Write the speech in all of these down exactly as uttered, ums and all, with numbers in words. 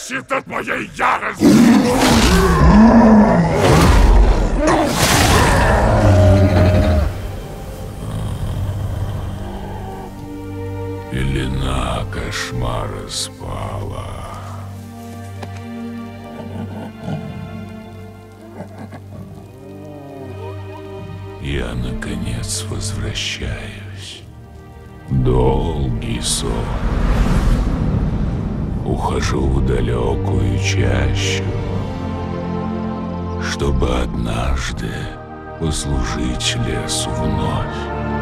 бесит от моей ярости! Пелена кошмара спала. Я, наконец, возвращаюсь. Долгий сон. Ухожу в далекую чащу, чтобы однажды послужить лесу вновь.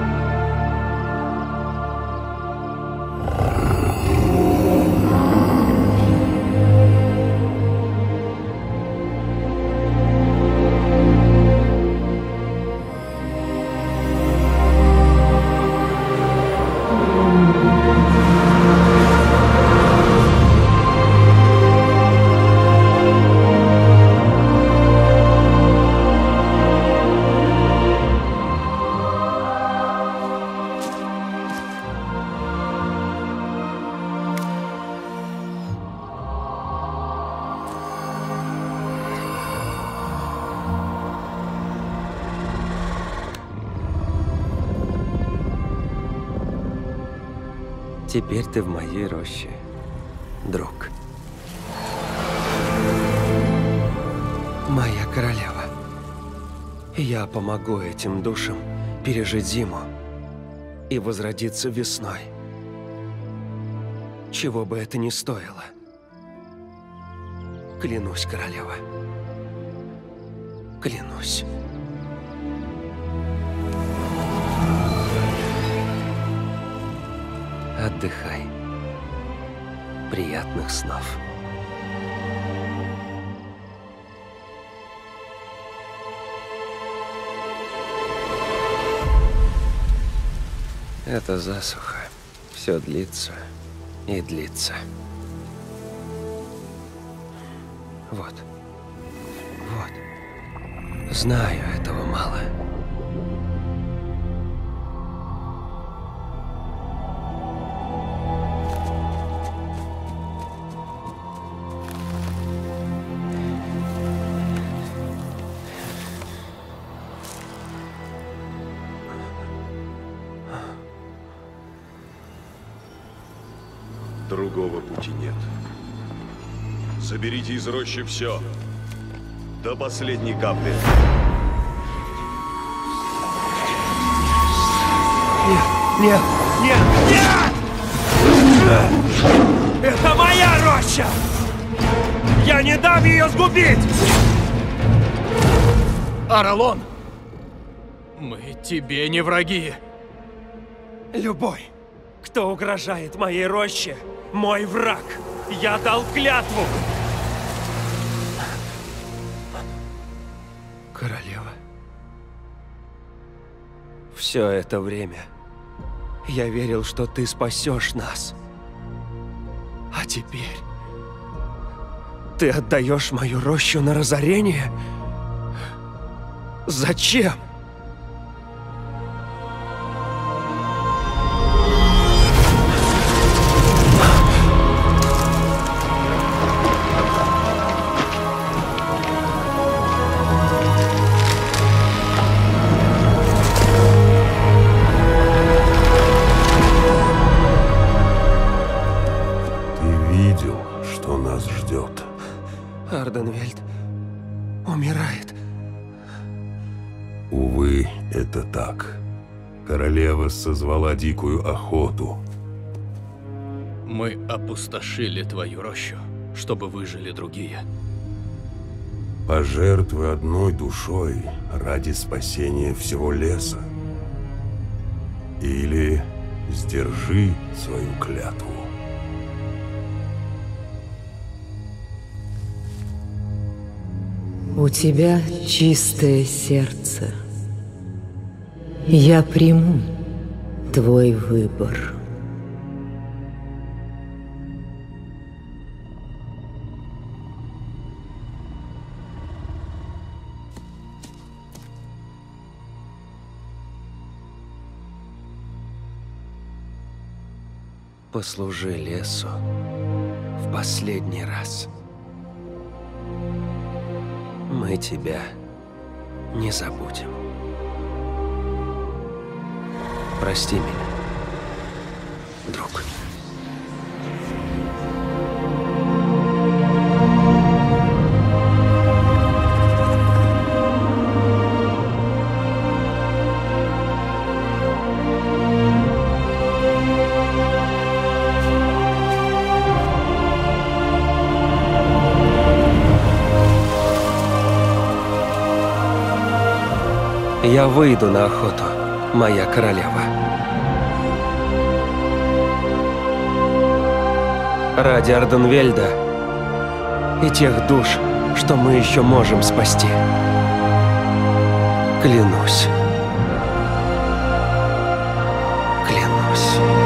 Теперь ты в моей роще, друг. Моя королева. Я помогу этим душам пережить зиму и возродиться весной. Чего бы это ни стоило. Клянусь, королева. Клянусь. Отдыхай. Приятных снов. Это засуха. Все длится и длится. Вот. Вот. Знаю, этого мало. Другого пути нет. Соберите из рощи все. До последней капли. Нет, нет, нет, нет! Это моя роща! Я не дам ее сгубить! Аралон! Мы тебе не враги. Любой, кто угрожает моей роще, мой враг. Я дал клятву. Королева. Все это время я верил, что ты спасешь нас. А теперь ты отдаешь мою рощу на разорение? Зачем? Арденвельд умирает. Увы, это так. Королева созвала дикую охоту. Мы опустошили твою рощу, чтобы выжили другие. Пожертвуй одной душой ради спасения всего леса. Или сдержи свою клятву. У тебя чистое сердце. Я приму твой выбор. Послужи лесу в последний раз. Мы тебя не забудем. Прости меня, друг. Я выйду на охоту, моя королева. Ради Арденвельда и тех душ, что мы еще можем спасти. Клянусь. Клянусь.